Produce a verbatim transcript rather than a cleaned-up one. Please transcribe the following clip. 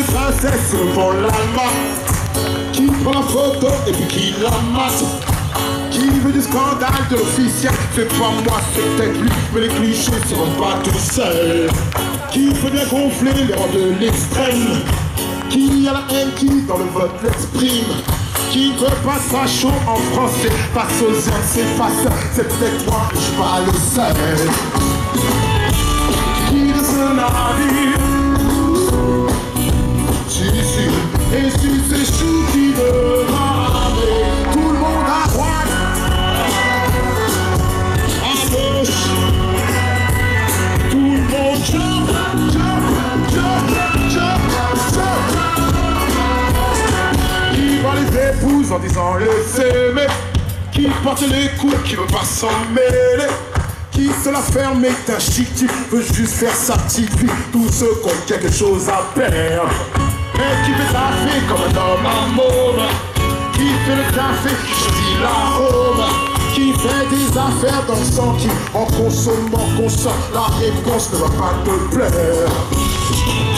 princesse devant l'alma, qui prend la photo et puis qui la masse, qui veut du scandale de l'officiel. C'est pas moi, c'est peut-être lui, mais les clichés seront pas tout seuls. Qui veut bien gonfler les rangs de l'extrême, qui a la haine qui dans le vote l'exprime, qui ne veut pas ça chaud en français, face aux uns s'efface. C'est peut-être moi, je suis pas le seul. Qui de ce navire, si si, et si c'est chou qui veut ramer, tout le monde à droite, à gauche, tout le monde jump, jump, jump, jump, jump. Qui va les épouses en disant laissez-moi, qui porte les coups, qui veut pas s'en mêler, qui se la ferme est un chic type, veut juste faire sa petite vie, tous ceux qui ont quelque chose à perdre. Et qui fait café comme un homme à môme, qui fait le café, qui choisit l'arôme, qui fait des affaires dans le sang, qui en consommant consomme, la réponse ne va pas te plaire.